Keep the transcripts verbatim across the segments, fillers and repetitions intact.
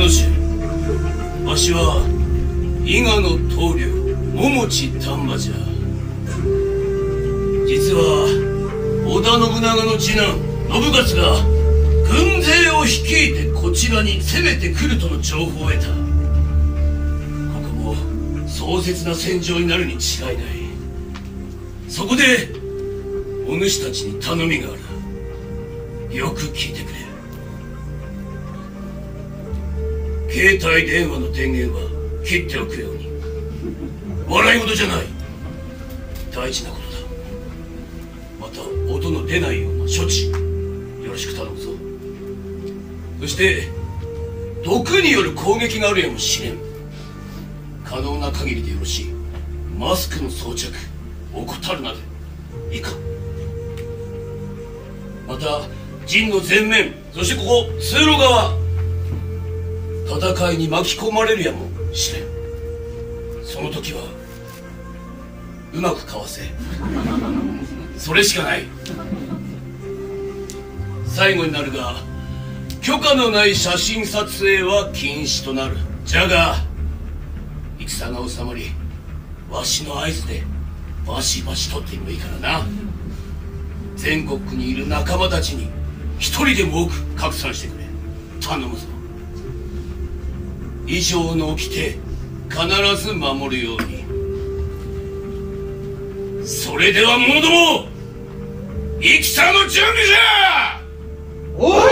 主、わしは伊賀の棟梁桃地丹波じゃ。実は織田信長の次男信勝が軍勢を率いてこちらに攻めてくるとの情報を得た。ここも壮絶な戦場になるに違いない。そこでお主たちに頼みがある。よく聞いてくれ。携帯電話の電源は切っておくように。笑い事じゃない。大事なことだ。また音の出ないような処置よろしく頼むぞ。そして毒による攻撃があるやもしれん。可能な限りでよろしい。マスクの装着怠るなでいいか。また陣の前面、そしてここ通路側、戦いに巻き込まれるやもしれん。その時はうまくかわせ。それしかない。最後になるが、許可のない写真撮影は禁止となる。じゃが戦が収まり、わしの合図でバシバシ撮ってもいいからな。全国にいる仲間たちに一人でも多く拡散してくれ。頼むぞ。以上の掟必ず守るように。それでは者ども、戦の準備じゃ。おお！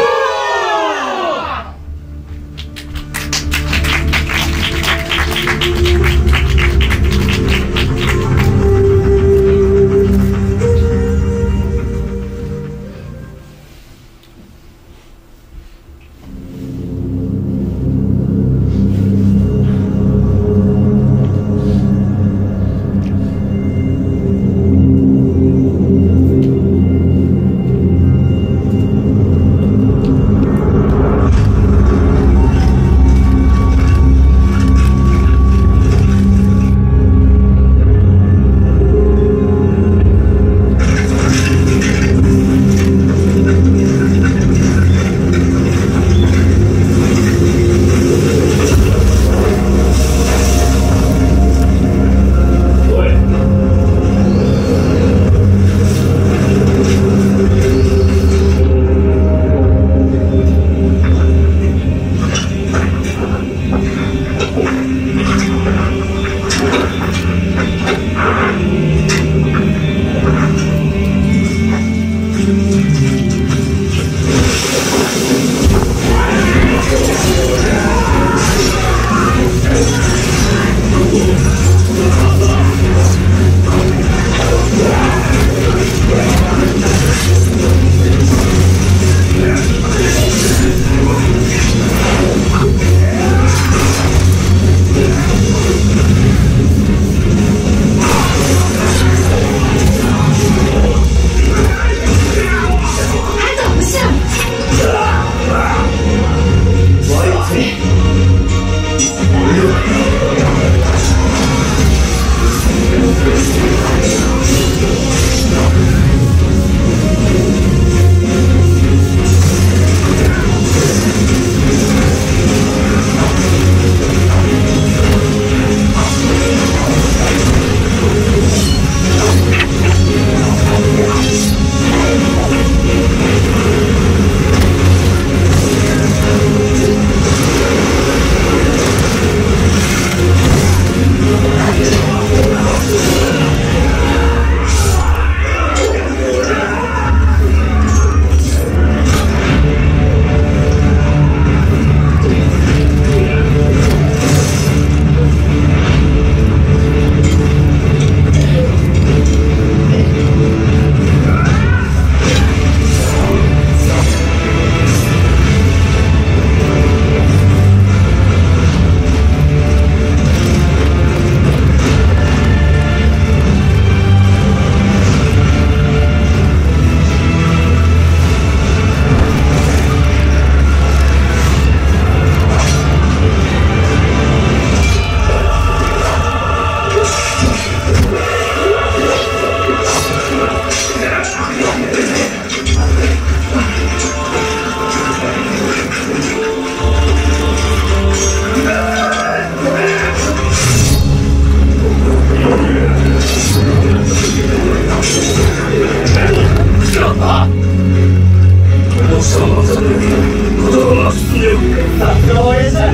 さすが親父だ。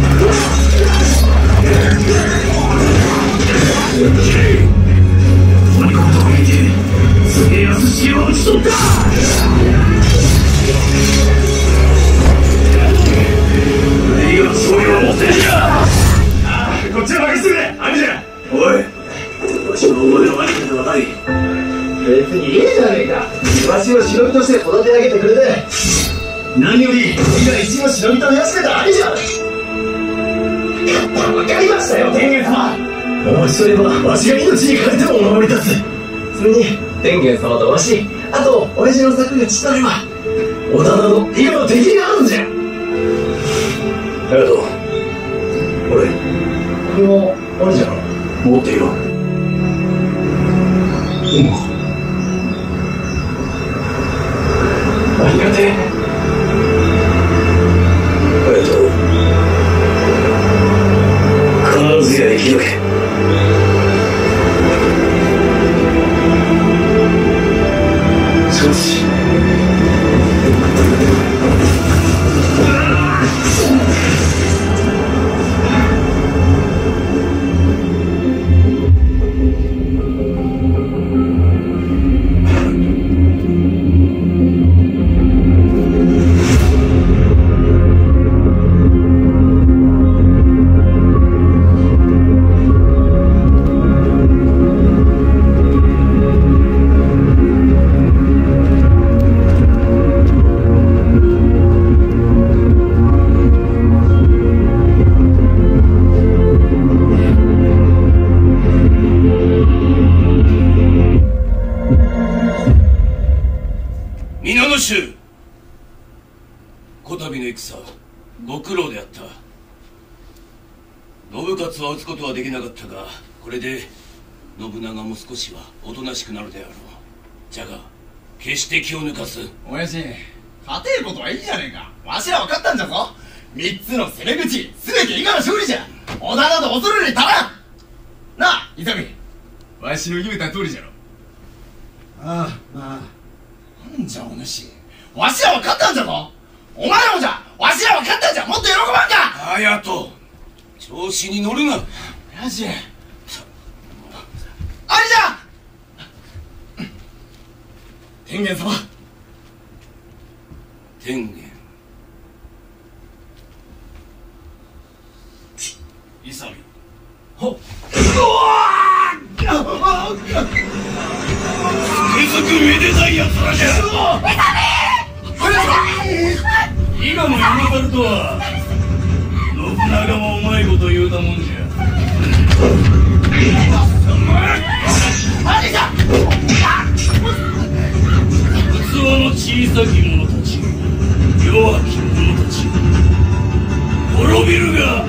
このことを見て家康氏を討ち取った。いいが勝利を持っているんだ。こっちは任せてくれ兄者。おい、わしの覚えの兄貴ではない。別にいいじゃねえか。わしを忍びとして育て上げてくれて、何より俺が一の忍びと目指してた兄じゃん。わかりましたよ天元様。お待ちとればわしが命に代えてもお守り立つ。それに天元様とわし、あと親父の策がちとれば織田など今の敵があるんじゃ。ありがとう。俺これも兄じゃろ。持っていろ。うんありがてえ。ありがとう。必ずや生き抜け。しかしこたびの戦ご苦労であった。信勝は討つことはできなかったが、これで信長も少しはおとなしくなるであろう。じゃが決して気を抜かす。 親父、勝てることはいいじゃねえか。わしら分かったんじゃぞ。三つの攻め口全て伊賀の勝利じゃ。織田など恐るに足らん。なあ勇、わしの言うた通りじゃろ。ああまあなんじゃお主、わしら分かったんじゃぞ。お前らもじゃ、わしら分かったんじゃ。もっと喜ばんか。 隼人、調子に乗るな。 親父、あれじゃ天元様。 天元勇。 ほっ、うわーつくづくめでたいやつらじゃ。伊賀の山猿とは信長もうまいこと言うたもんじゃ。 兄さん、 器の小さき者たち、弱き者たち、滅びるが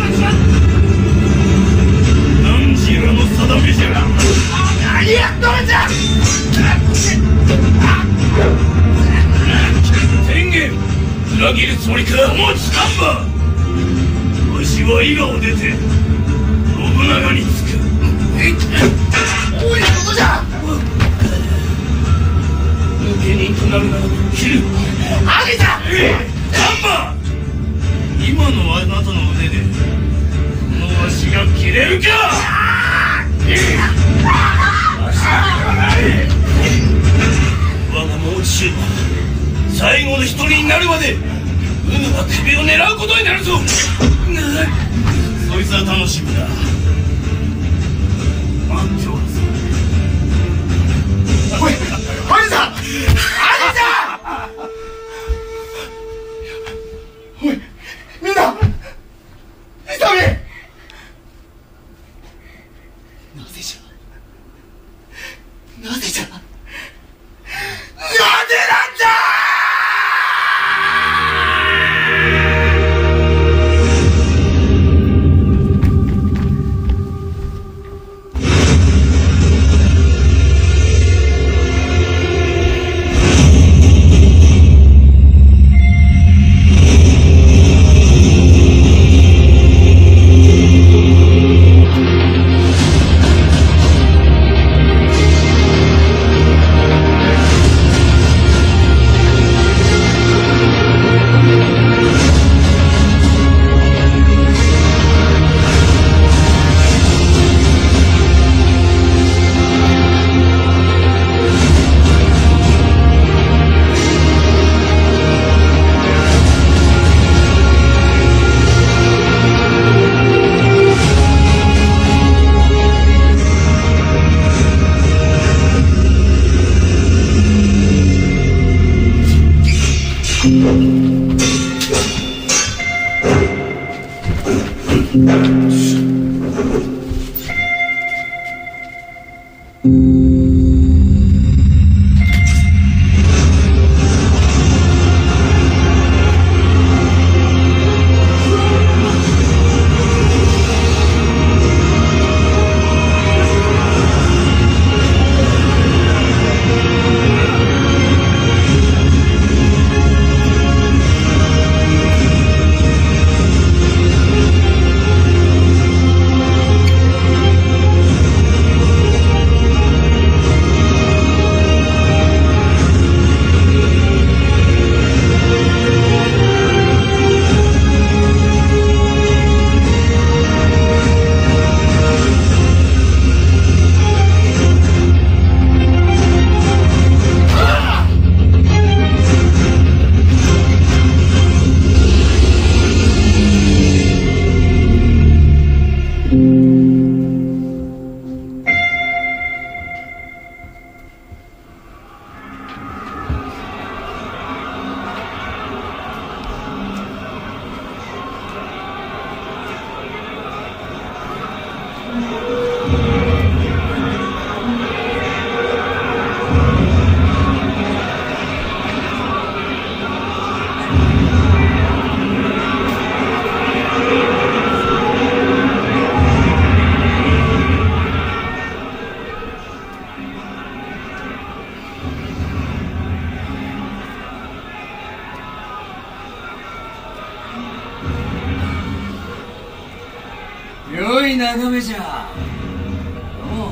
何らの定めじゃ。 何やっとるんじゃ。 天元、裏切るつもりか。もう時間ば。わしは伊賀を出て信長につく。 どういうことじゃ。 抜け人となるなら切る。 兄さん、 丹波、今のあなたの腕でこのわしが切れるか。我がもう中最後の一人になるまでうぬは首を狙うことになるぞ。そいつは楽しみだ。待っておるぞ。 おい、兄さん、兄さん。おい、みんな勇。なぜじゃ、なぜじゃ、なぜなんだ。 良い眺めじゃ。おう、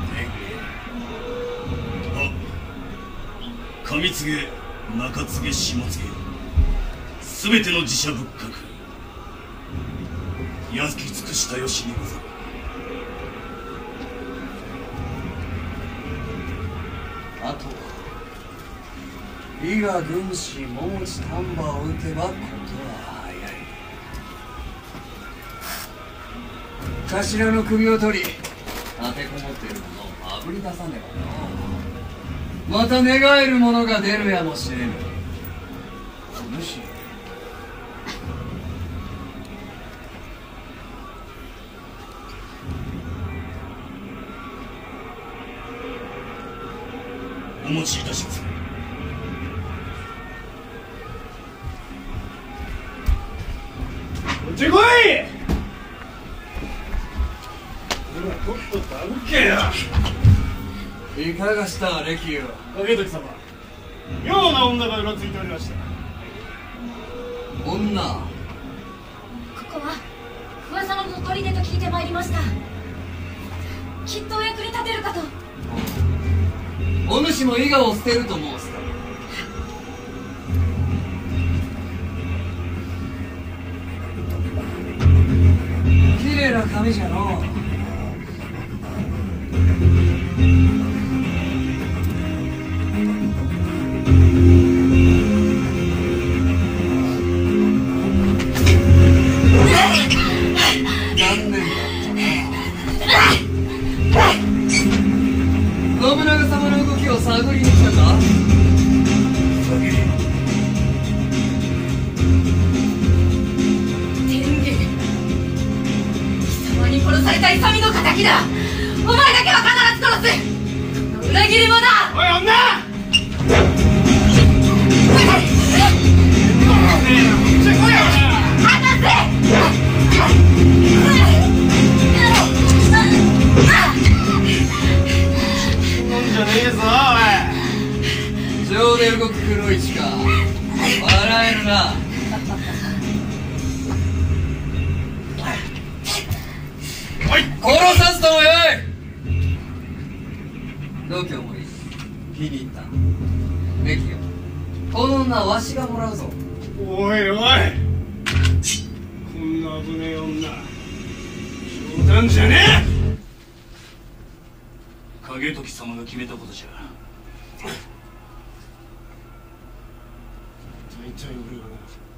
あ、上告げ、中告げ、下告げ、すべての寺社仏閣、焼き尽くしたよしにござる。 あとは伊賀軍師桃地丹波を撃てばことは早い。頭の首を取り、立てこもっているものをあぶり出さねばな。また寝返るものが出るやもしれぬ。お主、 お持ちいたします。 こっち来い。ほら、とっとと歩けよ。 いかがした歴よ。 影時様、妙な女がうろついておりました。 女、 ここは噂の砦と聞いてまいりました。きっとお役に立てるかと。 お主も伊賀を捨てると申すか。綺麗な髪じゃのう。残念だったな。信長様の動きを探りに来たか。 天元、貴様に殺された勇の敵だ。お前だけは必ず殺す。この裏切り者だ。 おい、女。 離せ。 飲んじゃねえぞ、おい。 情で動く黒いか。笑えるな。 おい、 殺さずともよい。度胸もいい。気に入った。ベキよ、この女はわしがもらうぞ。 おいおい、こんな危ねえ女、冗談じゃねえ。 影時様が決めたことじゃ。 大体俺はな、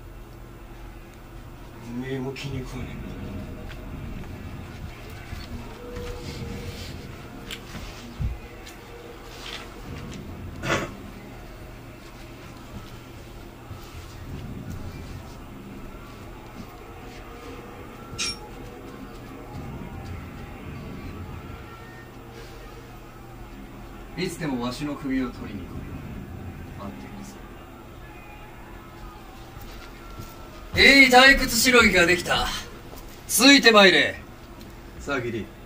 おめえも気に食わねえんだ。 いつでもわしの首を取りに来る。待っているぞ。いい退屈しのぎができた。ついてまいれ。さあギリ。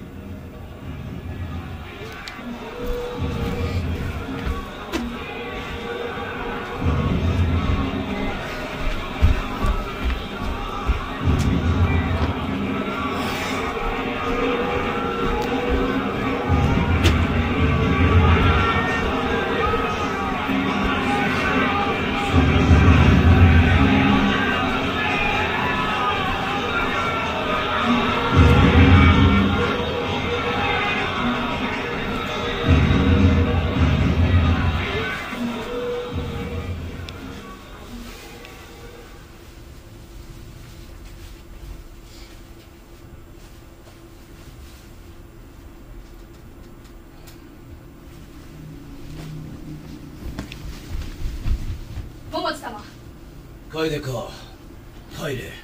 桃地様。 楓か、入れ。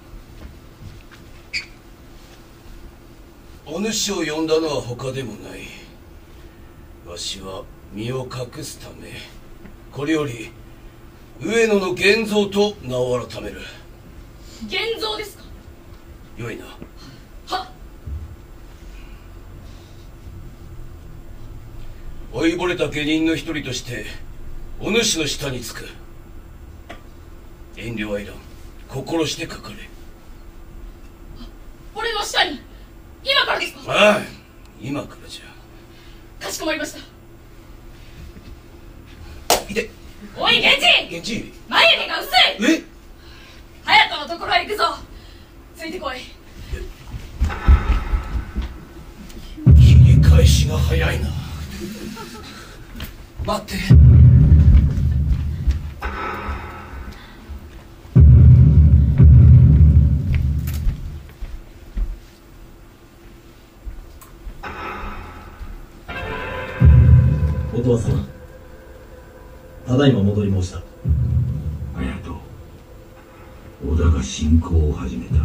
お主を呼んだのは他でもない。わしは身を隠すため、これより上野の源蔵と名を改める。 源蔵ですか。 よいな。 はっ。 老いぼれた下人の一人としてお主の下につく。遠慮はいらん。心してかかれ。 俺の下に今からですか。 ああ、今からじゃ。 かしこまりました。 いて。 おい源氏、 源氏、 眉毛が薄い。 え、 隼人のところへ行くぞ。ついてこい。 切り返しが早いな。待って。 お父様、ただいま戻り申した。 隼人、織田が侵攻を始めた。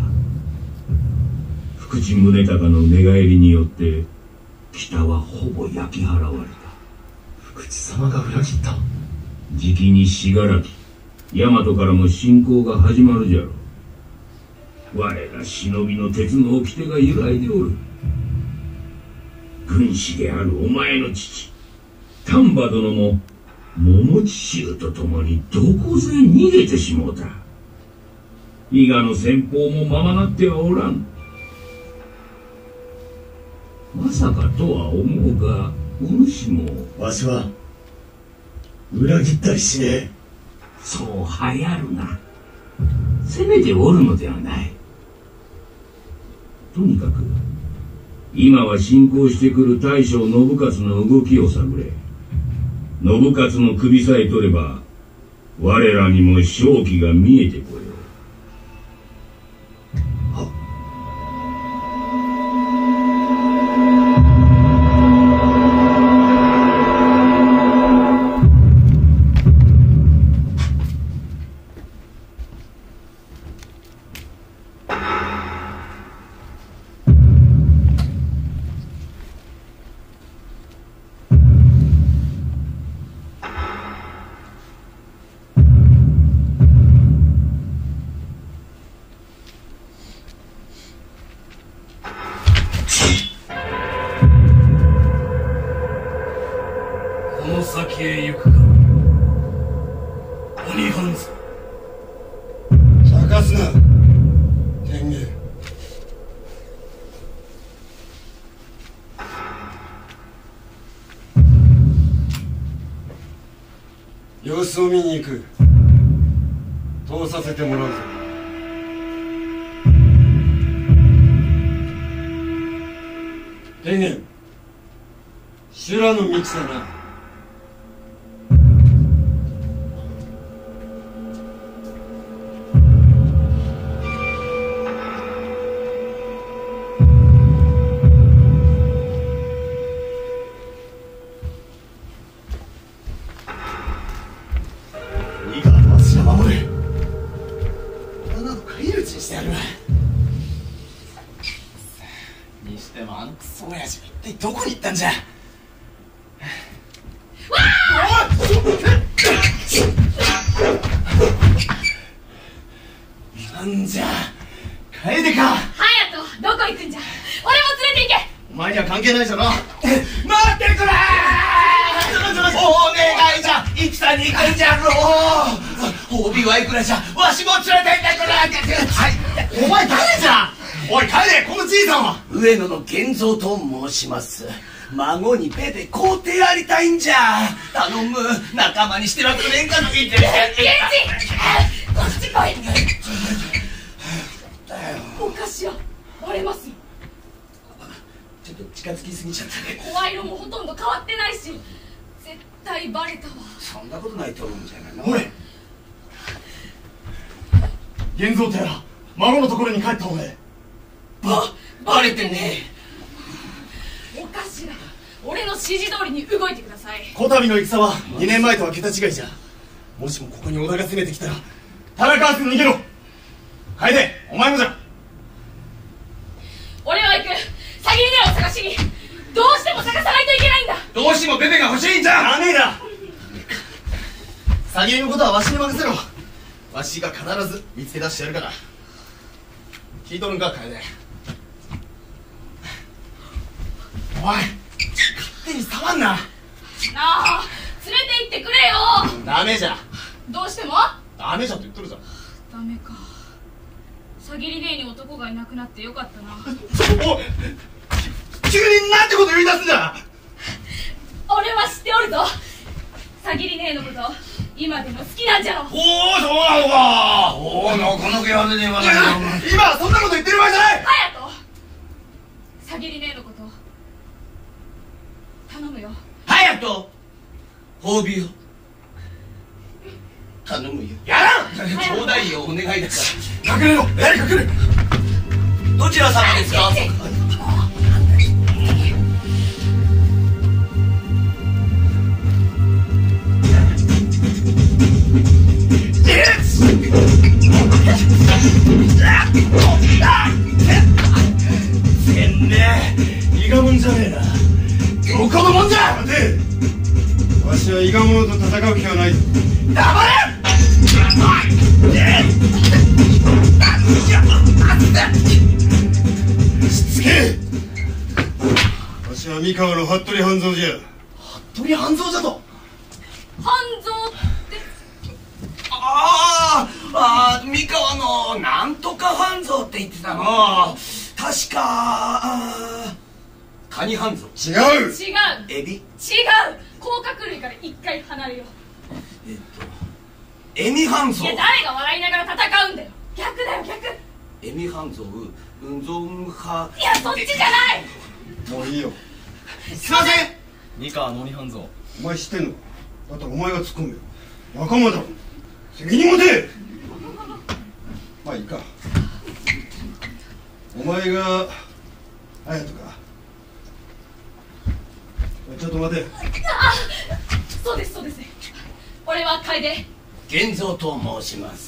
福地宗隆の寝返りによって北はほぼ焼き払われた。 福地様が裏切った。 じきに信楽、大和からも侵攻が始まるじゃろう。我ら忍びの鉄の掟が揺らいでおる。軍師であるお前の父丹波殿も桃地衆と共にどこぞへ逃げてしもうた。伊賀の先方もままなってはおらん。まさかとは思うが、お主もわしは裏切ったりしねえ。 そう流行るな。せめておるのではない。とにかく今は侵攻してくる大将信勝の動きを探れ。信勝の首さえ取れば我らにも勝機が見えてこよう。 この先へ行くか、鬼半蔵。 茶化すな天元。様子を見に行く。通させてもらうぞ。天元、修羅の道だな。 いいか、わしが守れ。俺など返り討ちにしてやる。 にしてもあのクソ親父は一体どこに行ったんじゃ。 なんじゃ楓か。 隼人、どこ行くんじゃ。俺も連れて行け。 お前には関係ないじゃな。待ってくれー。お願いじゃ、戦に行くんじゃろう。褒美はいくらじゃ、わしも連れて行ってくれ。はい、お前誰じゃ。おい楓、このじいさんは。 上野の源三と申します。孫にペで買うてやりたいんじゃ。頼む、仲間にしてはくれんかの言って。 源氏、こっち来い。お菓子よ、バレますよ。 ちょっと近づきすぎちゃったね。 声色もほとんど変わってないし、絶対バレたわ。 そんなことないと思うんじゃないの。 おい、源三とやら孫のところに帰った方がええ。 ば、バレてねお頭、俺の指示通りに動いてください。 こたびの戦はにねんまえとは桁違いじゃ。もしもここに織田が攻めてきたら田中はすぐ逃げろ。楓、お前もじゃ。 俺は行く。詐欺リネを探しに。どうしても探さないといけないんだ。 どうしてもベベが欲しいんじゃ。 ダメだ。詐欺のことはわしに任せろ。わしが必ず見つけ出してやるから。聞いとるんか楓。おい、勝手に触んな。 なあ、連れて行ってくれよ。 ダメじゃ。 どうしてもダメじゃって言っとるじゃん。 ダメか。詐欺リネに男がいなくなってよかったな。 おい、急になんてこと言い出すんだ。 俺は知っておるぞ。詐欺リネのこと今でも好きなんじゃろ。 おお、そうなのか。おお、なかなかやるねえわな。 今はそんなこと言ってる場合じゃない。 隼人、詐欺リネのこと頼むよ。 隼人、褒美を頼むよ。 やらん。 ちょうだいよ、お願いだから。 隠れろ、やれ隠れ。 どちら様ですか。 せんねえ、伊賀者じゃねえな。どこのもんじゃ。待て、わしは伊賀者と戦う気はない。黙れ。しつけ。わしは三河の服部半蔵じゃ。服部半蔵じゃと。 半蔵ってあーあー、三河のなんとか半蔵って言ってたの。確かあカニ半蔵。 違う。 違う。 エビ。 違う。甲殻類から一回離れよう。 えっとエミ半蔵。 いや、誰が笑いながら戦うんだよ。逆だよ、逆。 エミ半蔵、うんぞんは。 いや、そっちじゃない。 もういいよ。 すいません。 三河の鬼半蔵。 お前知ってんのか。だったらお前が突っ込むよ。仲間だろ。責任持て。まあいいか。お前が隼人か。ちょっと待て。 あ、そうです、そうです。俺は楓。 源三と申します。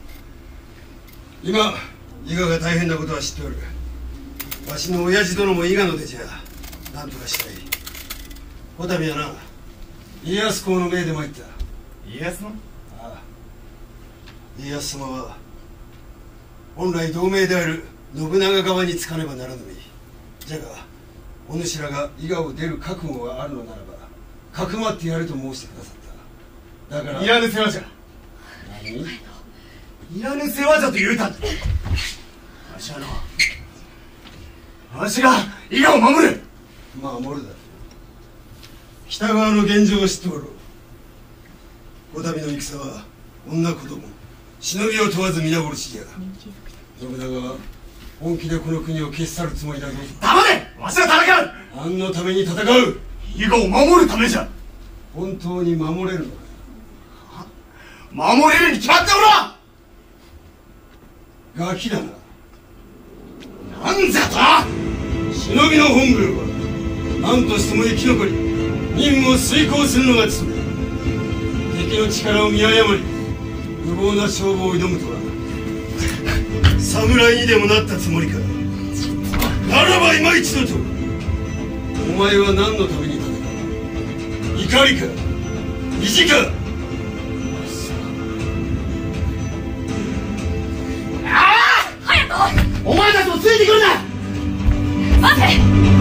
今伊賀が大変なことは知っておる。わしの親父殿も伊賀の出じゃ。なんとかしたい。こたびはな、家康公の命で参った。 家康の。 ああ、家康様は本来同盟である信長側につかねばならぬ身じゃが、お主らが伊賀を出る覚悟があるのならばかくまってやると申してくださった。だからいらぬ世話じゃ。何？いらぬ世話じゃと言うたんだ。わしはな、わしが伊賀を守る。守るだ。北側の現状を知っておろう。こたびの戦は女子供忍びを問わず皆殺しじゃ。信長は本気でこの国を消し去るつもりだぞ。黙れ。わしは戦う。何のために戦う。伊賀を守るためじゃ。本当に守れるのか。守れるに決まっておろう。ガキだな。なんじゃと。忍びの本軍は何としても生き残り任務を遂行するのが務め。敵の力を見誤り無謀な勝負を挑むとは侍にでもなったつもりか。ならば今一度と。お前は何のために戦う。怒りか。 石君。 お前たちもついてくるな。 待て。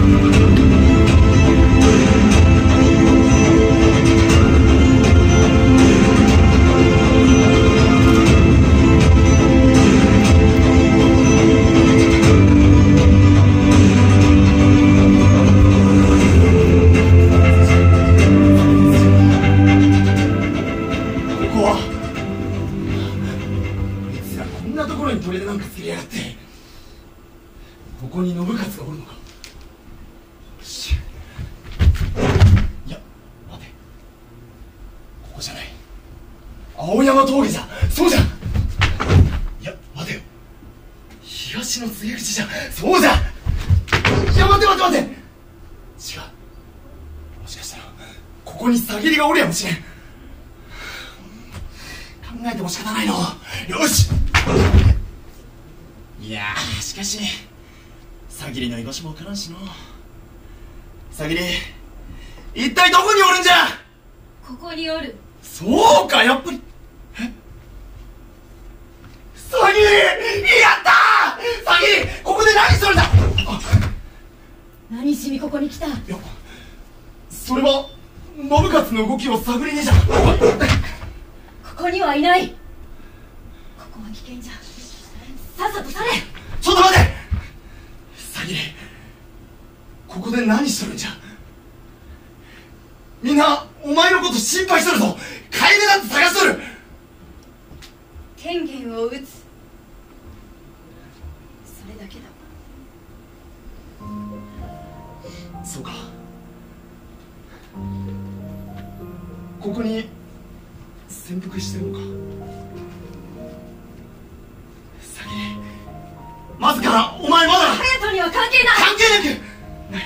ここはあいつらこんなところに砦なんかつけやがって。ここに信勝がおるのか。よし。いや待て、ここじゃない。青山峠じゃ。そうじゃ。いや待てよ、東の告げ口じゃ。そうじゃ。いや待て待て待て、違う。もしかしたらここに詐欺りがおるやもしれん。考えても仕方ないの。よし。いやーしかしさぎりの居場所もわからんしの。さぎり、一体どこにおるんじゃ。 ここにおる。 そうか、やっぱり。え、さぎり、やったー。さぎり、ここで何するんだ。 何しにここに来た。 いや、それは信勝の動きを探りにじゃ。ここにはいない。ここは危険じゃ。さっさと去れ。 ちょっと待て。さぎり、ここで何しとるんじゃ。みんなお前のこと心配しとるぞ。楓だって探しとる。 天元を撃つ、それだけだ。 そうか。ここに潜伏してるのか。さぎり、まずからお前まだ隼人には関係ない。 関係なくない。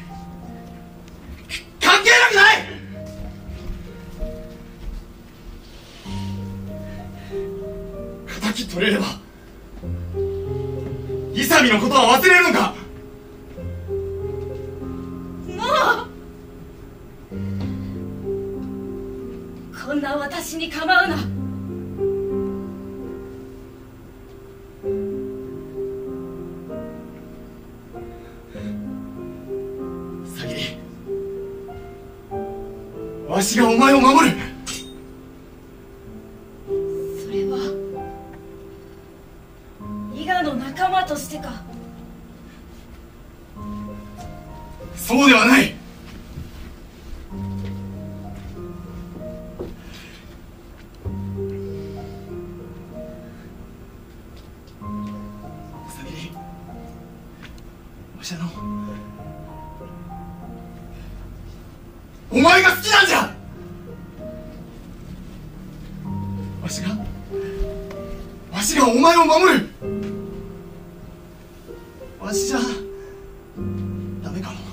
関係なくない。敵取れれば勇のことは忘れるのか。 もうこんな私に構うな。 さぎり、わしがお前を守る。 それは伊賀の仲間としてか。 そうではない。さぎり、わしあのお前が好きなんじゃ。わしがわしがお前を守る。わしじゃダメかも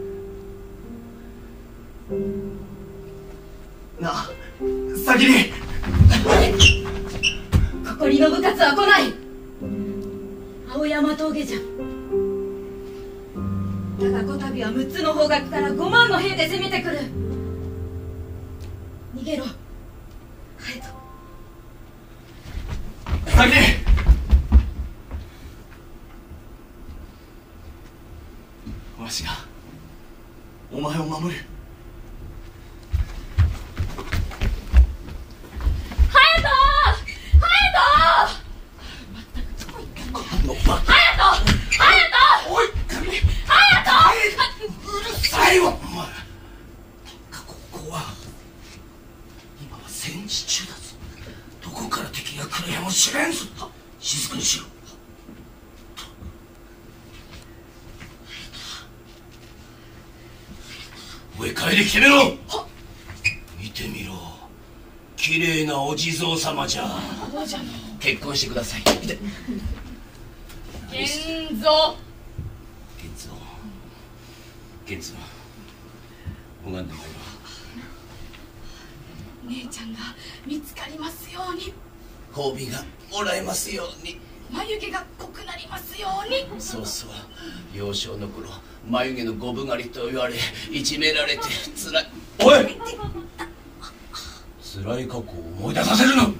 なあ。さぎり、 ここに信勝は来ない。青山峠じゃ。だがこたびはむっつの方角からごまんの兵で攻めてくる。逃げろ隼人。 さぎり、わしがお前を守る。 最後、お前。ここは今は戦時中だぞ。どこから敵が来るやもしれんぞ。静かにしろ。上帰り決めろ。見てみろ、綺麗なお地蔵様じゃ。結婚してください。見て。 源蔵。 源蔵。源蔵。拝んでもらえ姉ちゃんが見つかりますように。 褒美がもらえますように。 眉毛が濃くなりますように。 そうそう、幼少の頃眉毛の五分刈りと言われいじめられてつらい。おい、 辛い過去を思い出させるな。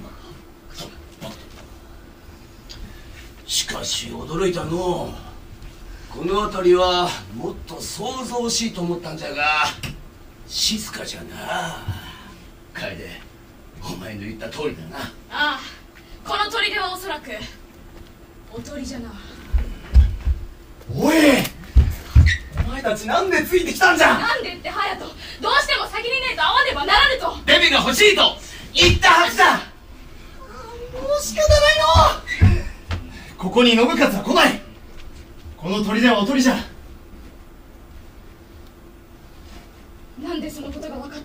しかし驚いたの。この辺りはもっと騒々しいと思ったんじゃが静かじゃな。楓、お前の言った通りだな。 ああ、この砦はおそらくおとりじゃな。 おい、お前たちなんでついてきたんじゃ。 なんでって隼人、どうしても先にねえと会わねばならぬと。 デビが欲しいと言ったはずだ。もう仕方ないの。ここに信勝は来ない。この砦はおとりじゃ。 なんでそのことが分かった。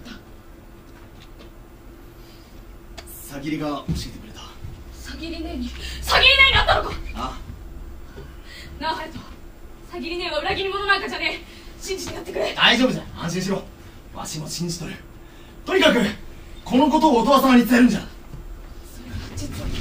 さぎりが教えてくれた。 さぎり姉にさぎり姉になったのか。 あなあ隼人、さぎり姉は裏切り者なんかじゃねえ。信じてやってくれ。 大丈夫じゃ、安心しろ。わしも信じとる。とにかくこのことを音羽様に伝えるんじゃ。 それは実は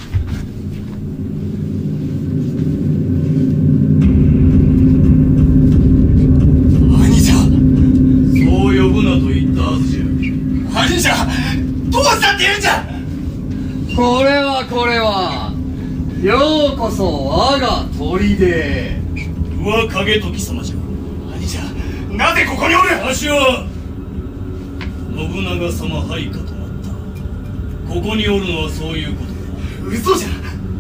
兄者、 そう呼ぶなと言ったはずじゃ。 兄者、どうしたって言うんじゃ。 これはこれは、ようこそ我が砦。 上影時様じゃ。 兄者、なぜここにおる。 わしは信長様配下となった。ここにおるのはそういうことだ。 嘘じゃ。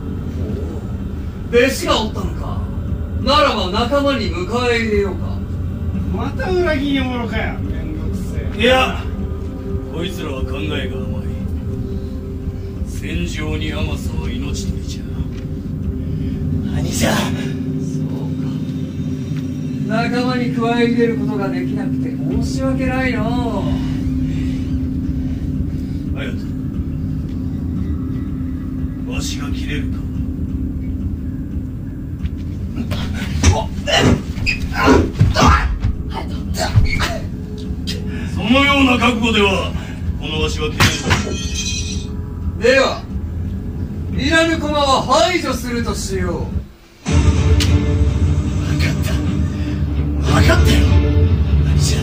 弟子がおったのか。ならば仲間に迎え入れようか。 また裏切り者かよ。めんどくせえ。 いや、こいつらは考えが甘い。戦場に甘さは命取りじゃ。 兄者、 仲間に加え入れることができなくて申し訳ないの。 隼人、わしが切れるか。そのような覚悟ではこのわしは切れる。 では、いらぬ駒は排除するとしよう。 分かったよ。兄者、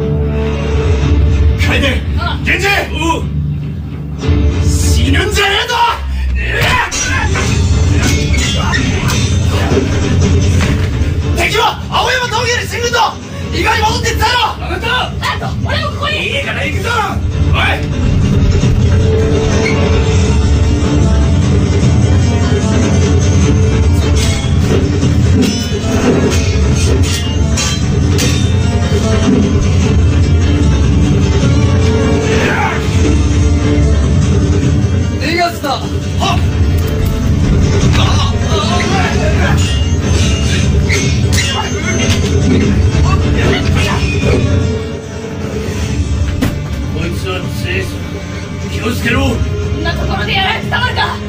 楓、源氏、 おう、 死ぬんじゃねえぞ。敵は青山峠に進軍と伊賀に戻って伝えろ。分かった。 隼人、俺もここに。 いいから行くぞ。おい、 逃がすな。 はっ。 こいつは強いぞ。気をつけろ。 こんなところでやられてたまるか。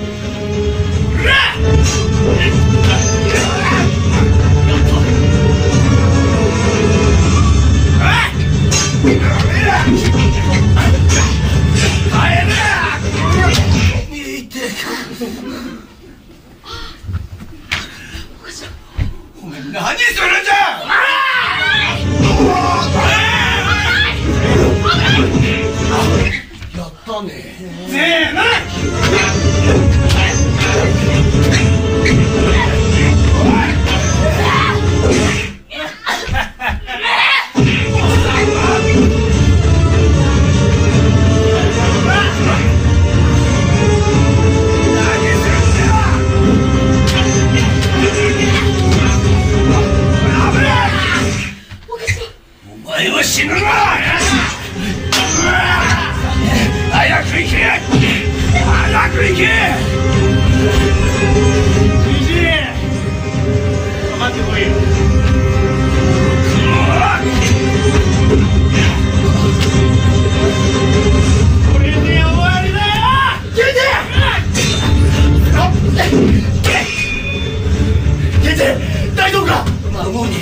お前何するんじゃ。 やったね。 せーの。 お前は死ぬな。早く行け。早く行け。 じじい、かかってこいよ。これで終わりだよ。 源氏、大丈夫か。 孫に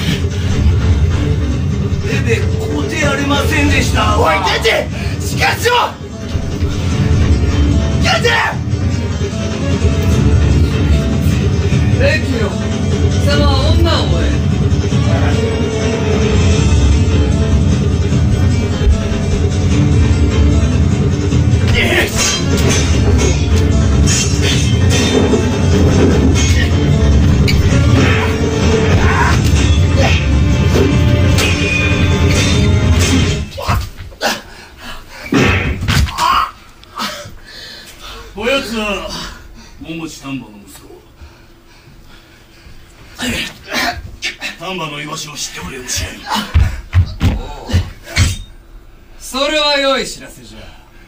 レベこうてやれませんでした。 おい源氏、しかしろ。源氏。 レキよ、貴様は女を追え。 よし。 丹波の居場所を知っておれよしない。 それは良い知らせじゃ。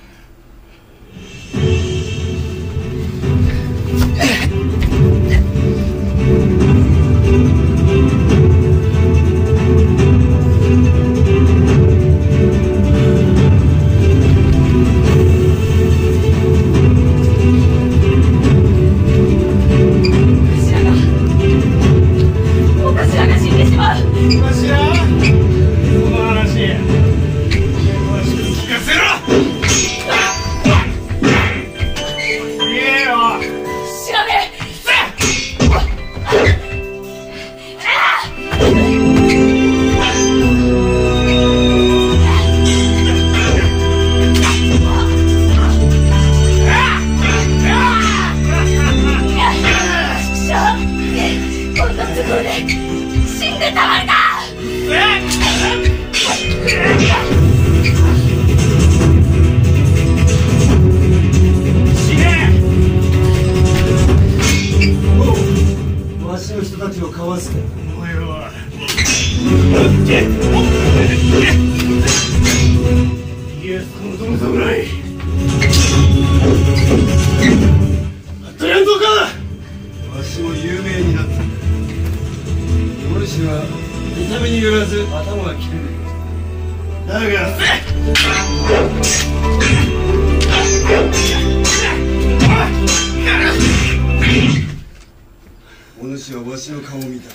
お主はわしの顔を見た。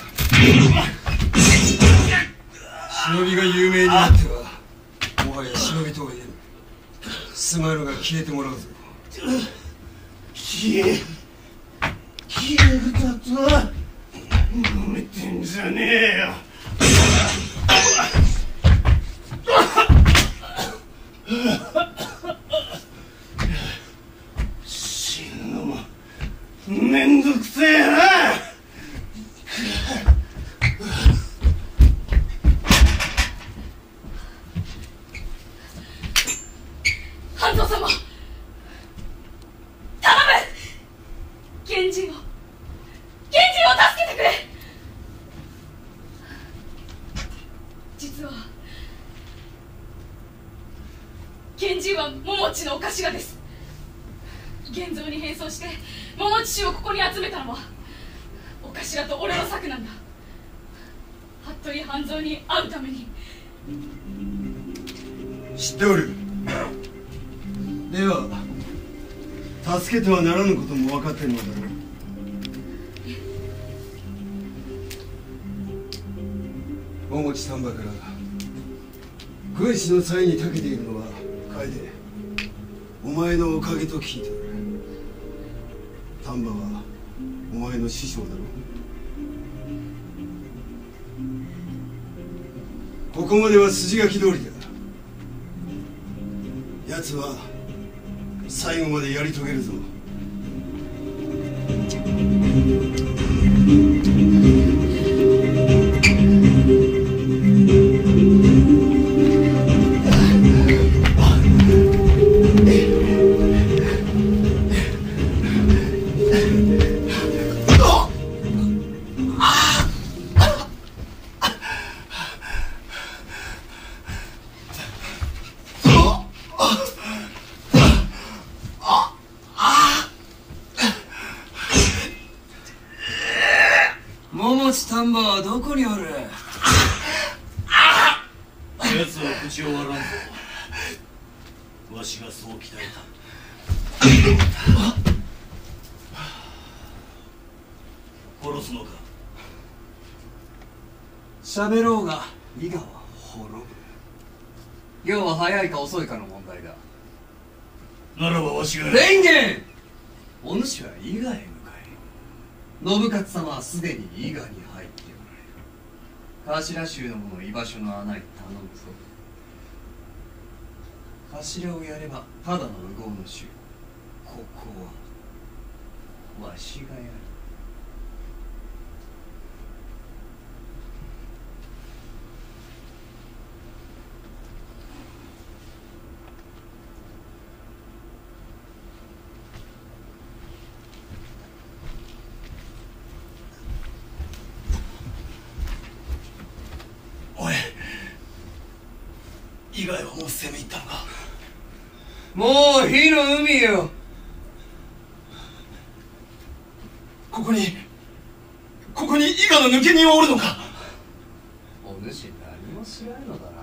忍びが有名になってはもはや忍びとは言えぬ。スマイルが消えてもらうぞ。 消え消えるだと舐めてんじゃねえよ。死ぬのもめんどくせえな。 半蔵様、頼む。源氏を源氏を助けてくれ。実は源氏は桃地のお頭です。源蔵に変装して桃地氏をここに集めたのはお頭と俺の策なんだ。服部半蔵に会うために。 知っておる。では助けてはならぬことも分かっているのだろう。桃地丹波から軍師の際に長けているのは楓、お前のおかげと聞いておる。丹波はお前の師匠だろう。ここまでは筋書き通りだ。奴は最後までやり遂げるぞ。 桃地丹波はどこにおる。 奴は口を割らんぞ。わしがそう鍛えた。殺すのか。 喋ろうが伊賀は滅ぶ。要は早いか遅いかの問題だ。 ならばわしが。 蓮元、お主は伊賀へ向かえ。信勝様はすでに伊賀に入っておられる。頭衆どもの居場所の穴に頼むぞ。頭をやればただの烏合の衆。ここはわしがやる。 以外はもう攻め入ったのか。 もう火の海よ。 ここにここに伊賀の抜け人はおるのか。 お主何も知らんのだ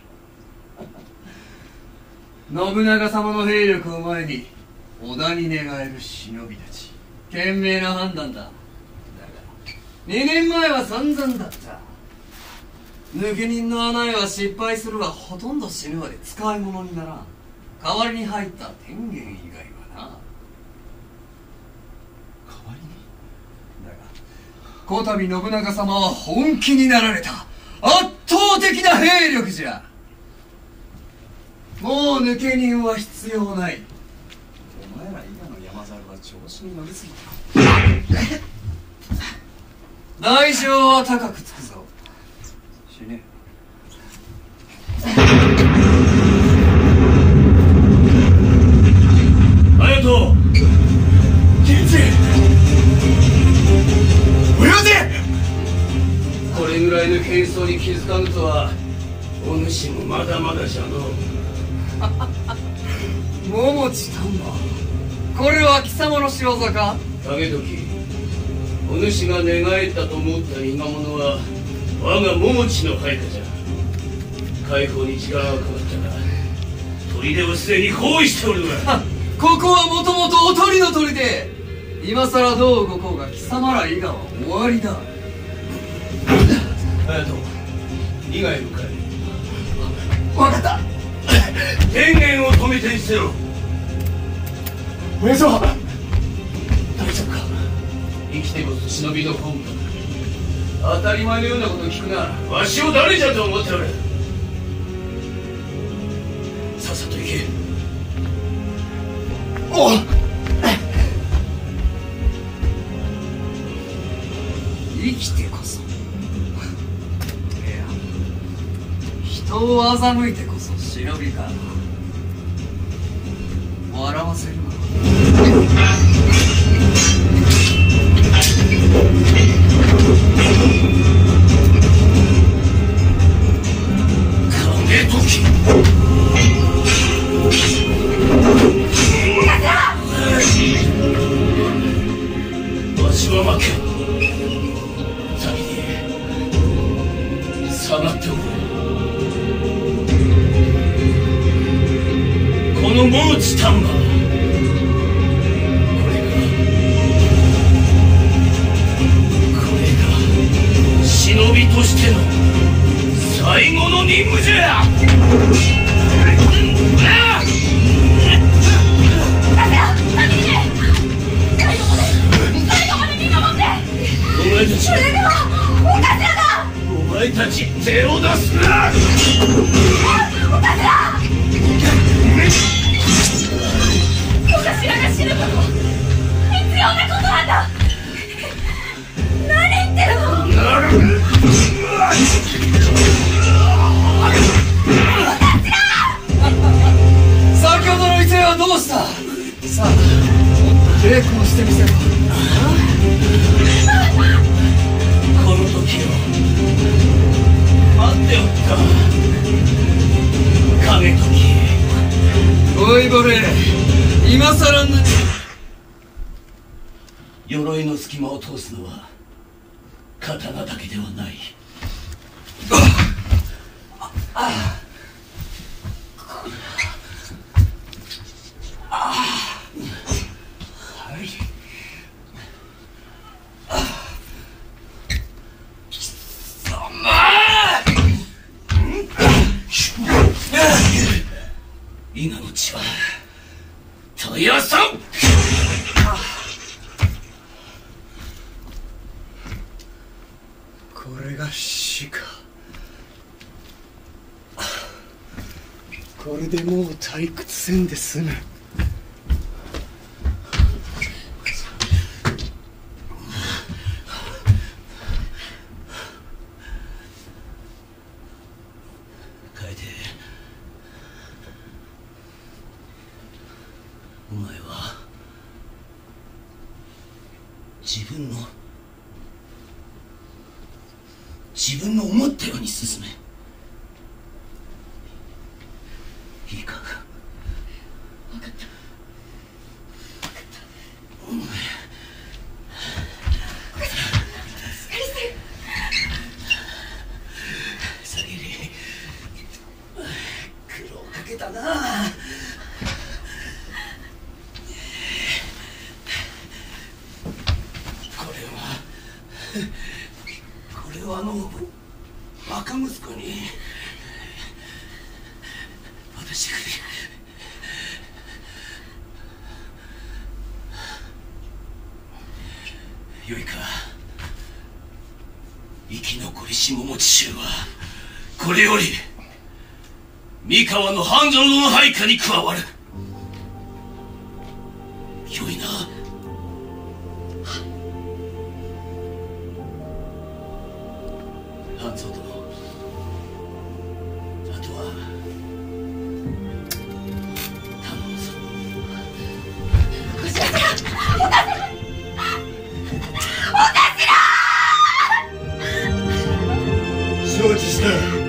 な。信長様の兵力を前に織田に寝返る忍びたち、賢明な判断だ。だがにねんまえは散々だった。抜け人の穴へは失敗するわ、ほとんど死ぬまで使い物にならん。代わりに入った天元以外はな。 代わりに。 だがこたび信長様は本気になられた。圧倒的な兵力じゃ。もう抜け人は必要ない。お前ら伊賀の山猿は調子に乗りすぎた。代償は高くつくぞ。死ね。 隼人、 金一、おやじ。 これぐらいの軽装に気づかぬとはお主もまだまだじゃの。 桃地丹波、これは貴様の仕業か。 景時、お主が寝返ったと思った伊賀者は我が桃地の配下じゃ。解放に時間はかかったが砦はすでに包囲しておるわ。 ここはもともとおとりの砦。今さらどう動こうが貴様ら伊賀は終わりだ。 隼人、伊賀へ向かえ。 分かった。 天元を止めてみせろ。 親父は大丈夫か。 生きてこそ忍びの本分。当たり前のようなことを聞くな。わしを誰じゃと思っておる。さっさと行け。 おう。 生きてこそ、いや人を欺いてこそ忍びか。笑わせるな。 景時、わしは負けん。先に下がっておくれ。この桃地丹波、これがこれが忍びとしての最後の任務じゃ。お前たち、それではお頭だ。お前たち手を出すな。 お頭、お頭が死ぬことは必要なことなんだ。何言ってるの。 先ほどの威勢はどうした。さあ稽古をしてみせろ。 この時を待っておった景時。 おいぼれ、今さらぬ。 鎧の隙間を通すのは刀だけではない。伊賀の血は絶やさん。 これが死か。これでもう退屈せんで済む。 お前は自分の自分の思ったように進め。 俺はあのバカ息子に渡してくれ。よいか、生き残りし桃地衆はこれより三河の半蔵の配下に加わる。よいな。半蔵殿、あとは頼むぞ。 小頭、お頭、 承知した。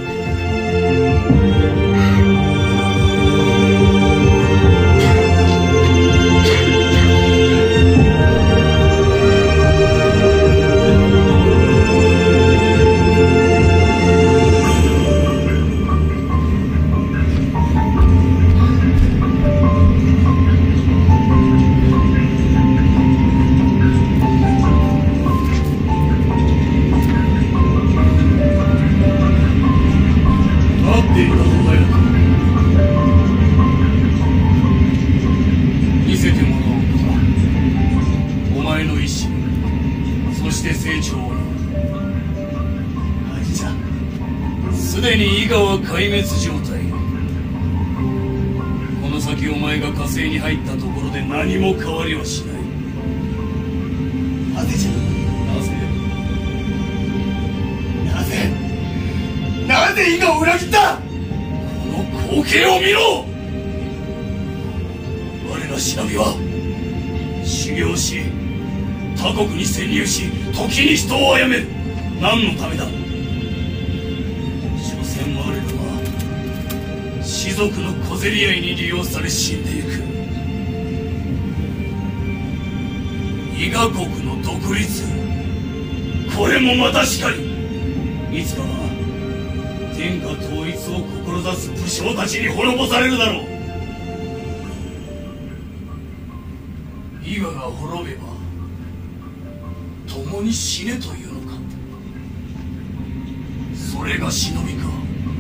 見せてもらおうか。お前の意志、そして成長を。 兄じゃ。 すでに伊賀は壊滅状態。この先お前が火星に入ったところで何も変わりはしない。 なぜじゃ。 なぜなぜなぜ伊賀を裏切った。 この光景を見ろ。我ら忍びは修行し、他国に潜入し、時に人を殺める。何のためだ。所詮我らは士族の小競り合いに利用され死んでいく。伊賀国の独立、これもまたしかり。いつかは天下統一を志す武将たちに滅ぼされるだろう。伊賀が滅べば共に死ねというのか。それが忍びか。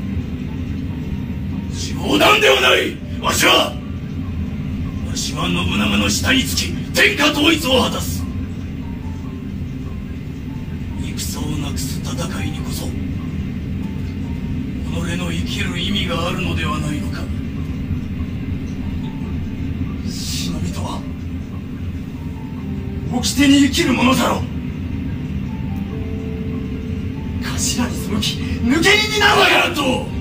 冗談ではない。わしはわしは信長の下につき天下統一を果たす。戦をなくす戦いにこそ己の生きる意味があるのではないのか。忍びとは掟に生きるものだろう。頭に背き抜け荷になるわやと。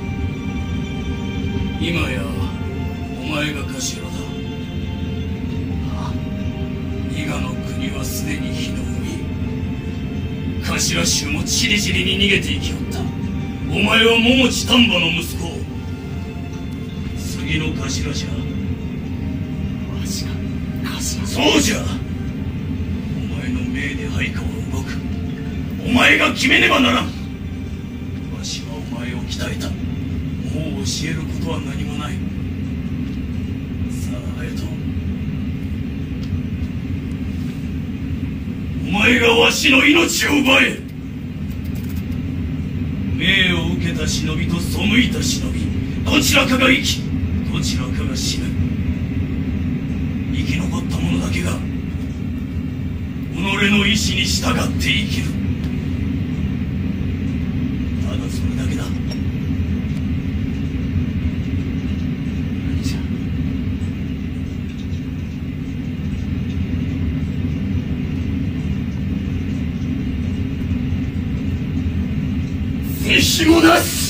今やお前が頭だ。伊賀の国はすでに火の海。頭衆もちりぢりに逃げていきおった。お前は桃地丹波の息子。次の頭じゃ。わしが頭。そうじゃ。お前の命で配下は動く。お前が決めねばならん。わしはお前を鍛えた。もう教えることは何もない。さあ隼人、お前がわしの命を奪え。命を受けた忍びと背いた忍び、どちらかが生き、どちらかが死ぬ。生き残った者だけが己の意志に従って生きる。ただそれだけだ。何じゃ。是非もなし。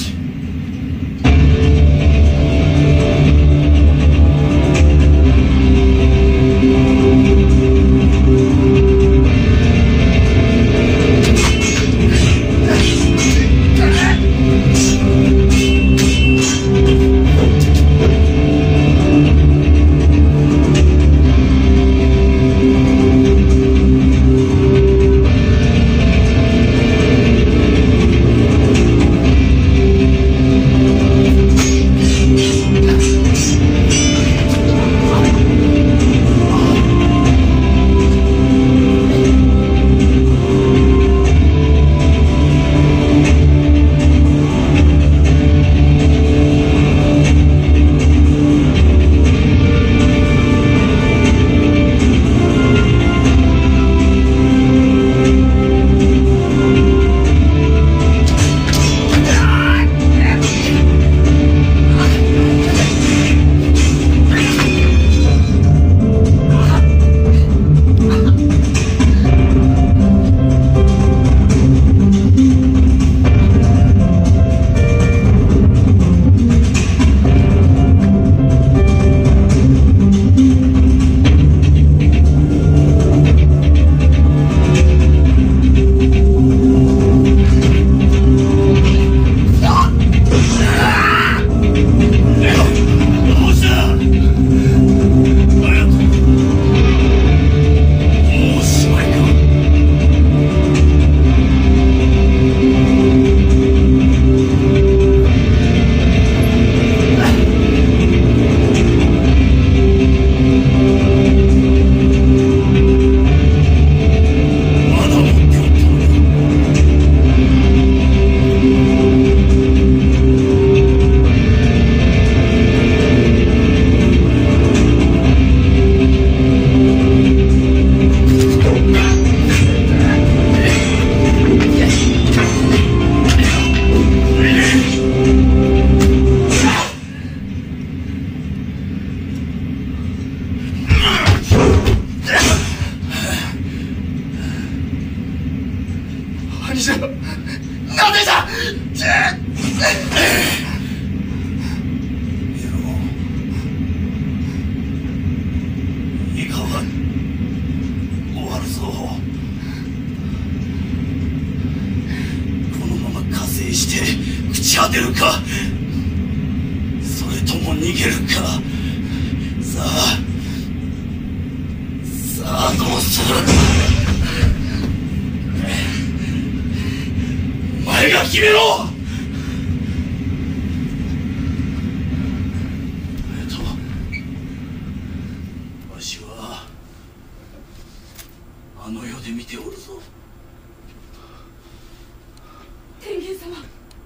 ゃなぜじゃ。 伊賀は終わるぞ。このまま加勢して朽ち果てるか、それとも逃げるか。さあさあどうする。お前が決めろ。えっとわしはあの世で見ておるぞ。 天元様、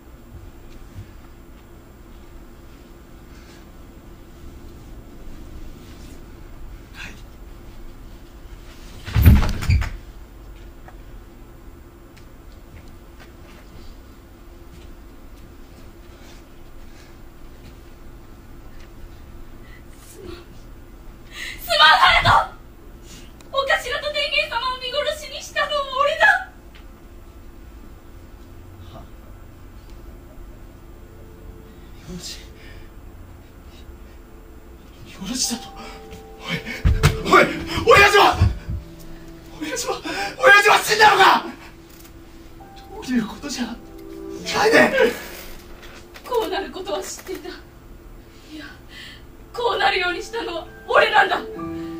よろしだと。おいおい、親父は親父は親父は死んだのか。どういうことじゃ楓。 こうなることは知っていた。いや、こうなるようにしたのは俺なんだ。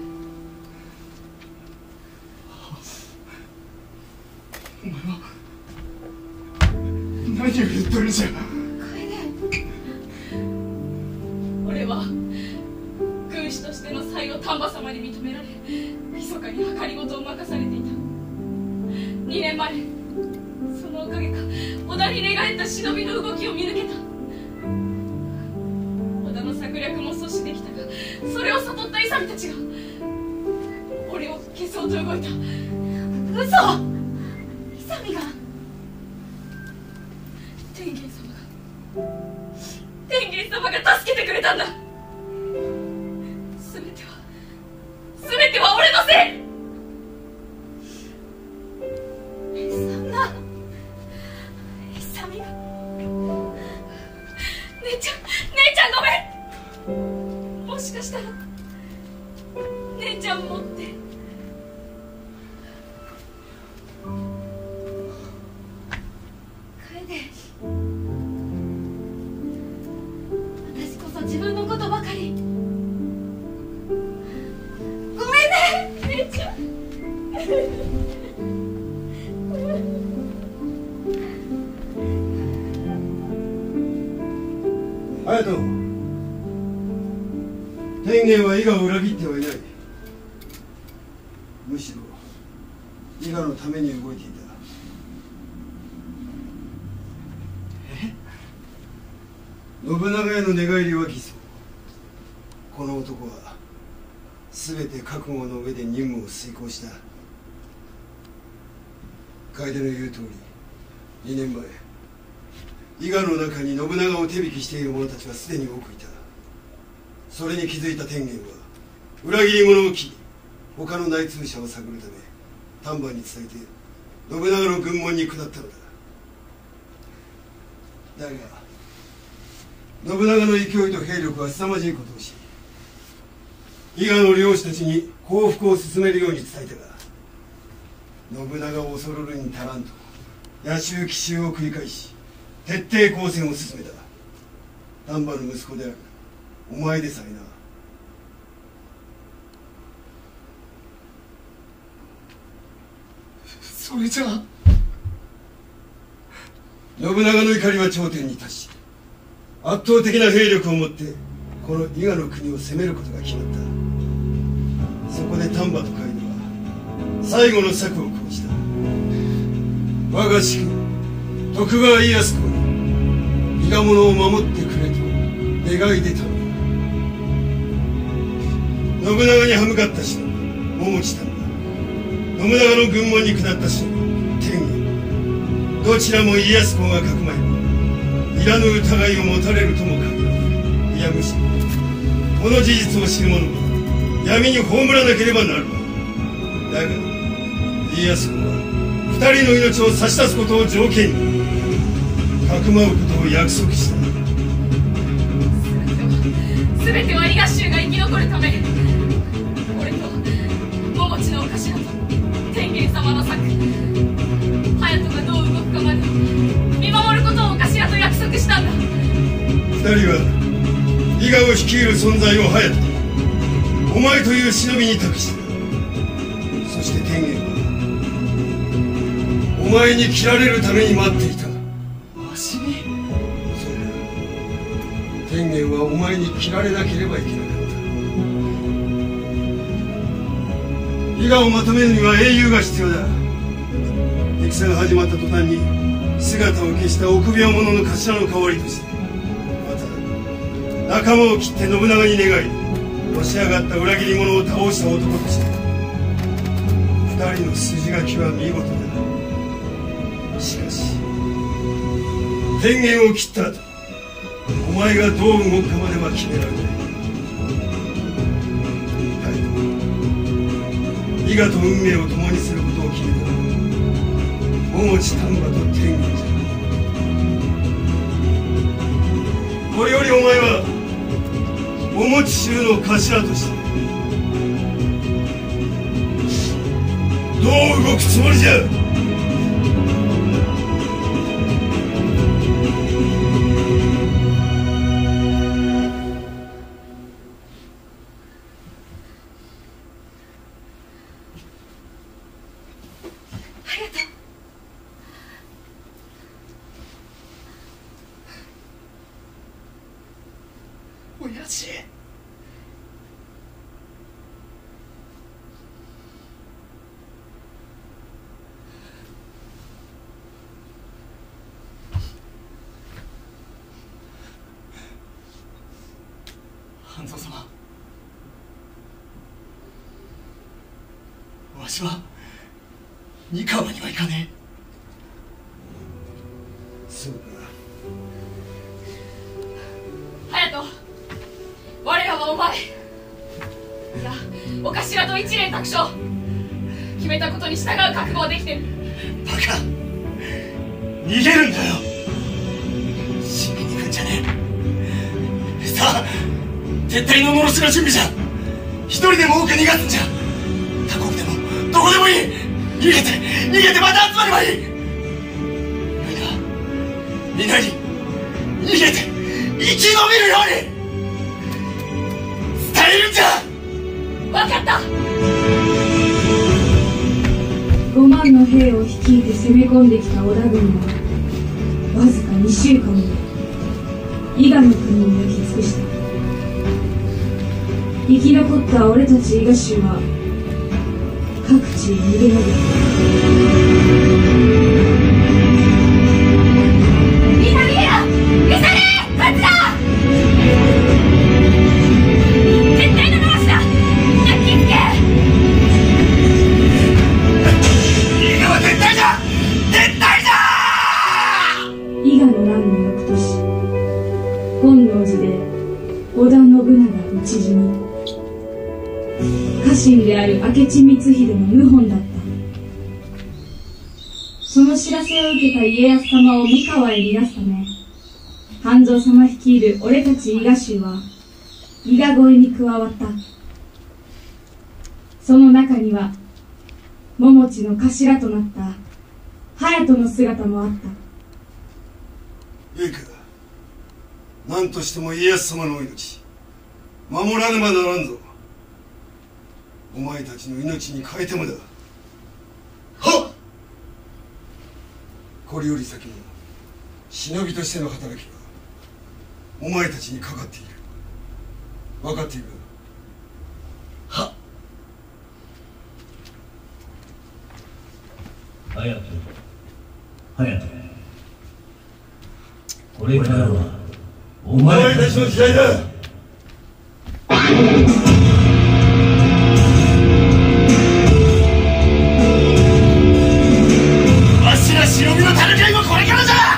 お前は何を言ってるんじゃ。 俺は軍師としての才を丹波様に認められ、密かに計りごとを任されていた。にねんまえ、そのおかげか織田に寝返った忍びの動きを見抜けた。織田の策略も阻止できたが、それを悟った勇たちが俺を消そうと動いた。嘘。勇が天元様が天元様が助けてくれたんだ。全ては全ては俺のせい。そんな勇が姉ちゃん姉ちゃんごめん。もしかしたら姉ちゃんもって楓、私こそ自分のことばかり。ごめんね姉ちゃん。 隼人、天元は伊賀を裏切ってはいない。むしろ伊賀のために動いていた。信長への寝返りは偽装。この男は全て覚悟の上で任務を遂行した。楓の言う通り、にねんまえ伊賀の中に信長を手引きしている者たちはすでに多くいた。それに気づいた天元は裏切り者を切り、他の内通者を探るため丹波に伝えて信長の軍門に下ったのだ。だが信長の勢いと兵力は凄まじいことをし、伊賀の領主たちに降伏を進めるように伝えたが、信長を恐るるに足らんと野襲奇襲を繰り返し徹底抗戦を進めた。丹波の息子であるお前でさえな。 それじゃあ信長の怒りは頂点に達し、圧倒的な兵力を持ってこの伊賀の国を攻めることが決まった。そこで丹波と海斗は最後の策を講じた。我が主君徳川家康公に伊賀者を守ってくれと願い出たのだ。信長に歯向かった忍び桃地丹波、信長の軍門に下った忍び天元、どちらも家康公がかくまえばいらぬ疑いを持たれるとも限らず、いやむしろこの事実を知る者は闇に葬らなければなるまい。だが家康公は二人の命を差し出すことを条件にかくまうことを約束した。 全ては伊賀衆が生き残るため。俺と桃地のお頭と天元様の策、隼人がどう動くかまで見守ることをお頭と約束したんだ。 二人は伊賀を率いる存在を隼人、お前という忍びに託した。そして天元はお前に切られるために待っていた。 わしに？ そうだ。天元はお前に切られなければいけなかった。伊賀をまとめるには英雄が必要だ。戦が始まった途端に姿を消した臆病者の頭の代わりとして、また仲間を切って信長に願いのし上がった裏切り者を倒した男として、二人の筋書きは見事だ。しかし天元を切った後、お前がどう動くかまでは決められない。伊賀と運命を共にすることを決めた桃地丹波と天元じゃ。これよりお前は桃地衆の頭としてどう動くつもりじゃ。 親父。半蔵様、わしは三河には行かねえ。 そうか。 隼人、我らはお前、いやお頭と一蓮托生、決めたことに従う覚悟はできてる。 バカ、逃げるんだよ。死にに行くんじゃねえ。さあ、撤退ののろしの準備じゃ。一人でも多く逃がすんじゃ。他国でもどこでもいい。逃げて逃げてまた集まればいい。みんなに逃げて生き延びるように伝えるんじゃ。 分かった。 ごまんの兵を率いて攻め込んできた織田軍はわずかにしゅうかんで伊賀の国を焼き尽くした。生き残った俺たち伊賀衆は各地へ逃げ延びた。 みんな逃げろ。急げ、こっちだ。絶対ののろしだ。焼き付け。 伊賀は絶対だ。絶対だ。 伊賀の乱の翌年、本能寺で織田信長討ち死に。家臣である明智光秀の謀反だった。その知らせを受けた家康様を三河へ逃がすため、半蔵様率いる俺たち伊賀衆は伊賀越えに加わった。その中には桃地の頭となった隼人の姿もあった。 いいか、何としても家康様のお命守らねばならんぞ。お前たちの命に変えてもだ。はっ。これより先の忍びとしての働きはお前たちにかかっている。分かっているか。はっ。 隼人、隼人、これからはおお前前たちの時代だ。 わしら忍びの戦いもこれからじゃ。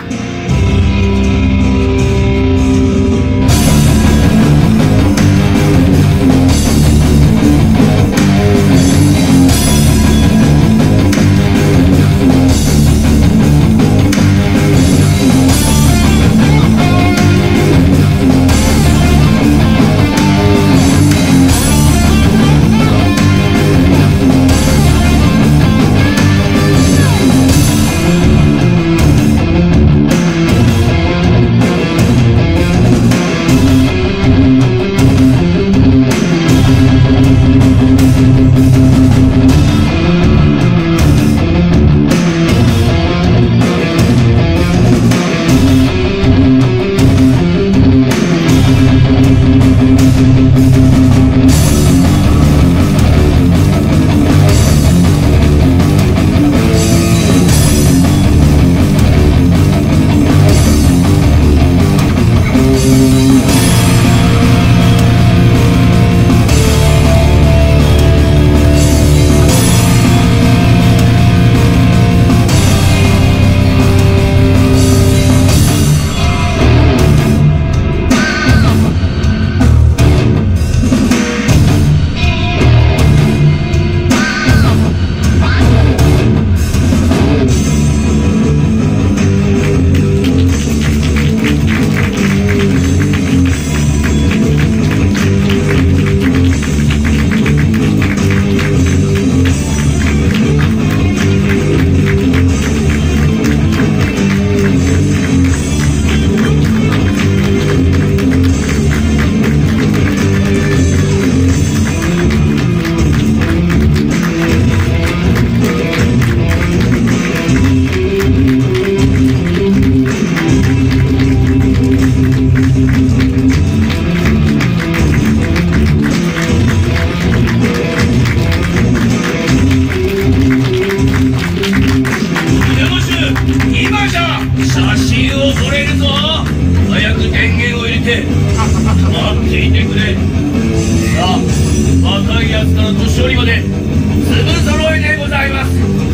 写真を撮れるぞ。早く電源を入れて待っていてくれ。さあ、若いやつから年寄りまで粒揃いでございます。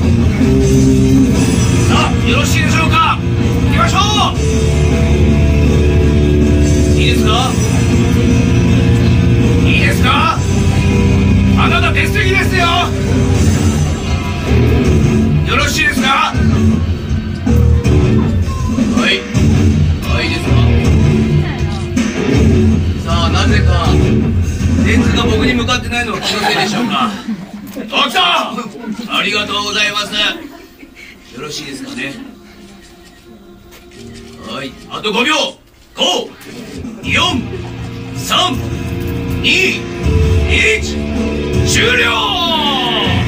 さあ、よろしいでしょうか。行きましょう。いいですか、いいですか。あなた出過ぎですよ。よろしいですか。はい、はい、いいですか。さあ、なぜかレンズが僕に向かってないのは気のせいでしょうか。ドクター、ありがとうございます。よろしいですかね。はい、あとごびょう。ご、よん、さん、に、いち、終了。